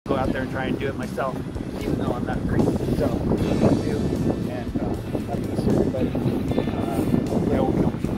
go out there and try and do it myself, even though I'm not great. So that's what I'm gonna do. And happy Easter, everybody. Hopefully I won't kill myself.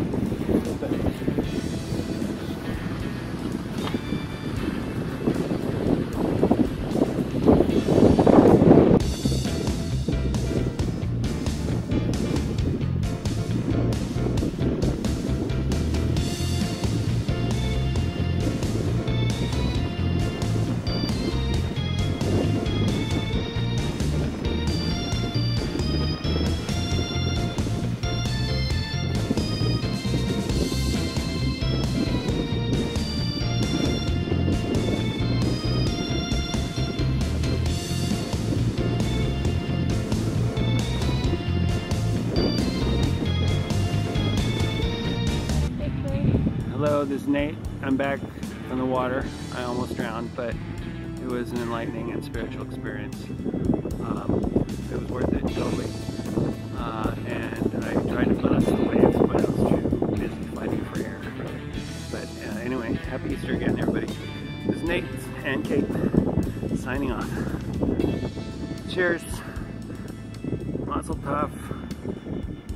Hello, this is Nate. I'm back from the water. I almost drowned, but it was an enlightening and spiritual experience. It was worth it, totally. And I tried to put us the waves, but I was too busy fighting for air. But anyway, happy Easter again, everybody. This is Nate and Kate signing off. Cheers. Mazel tov.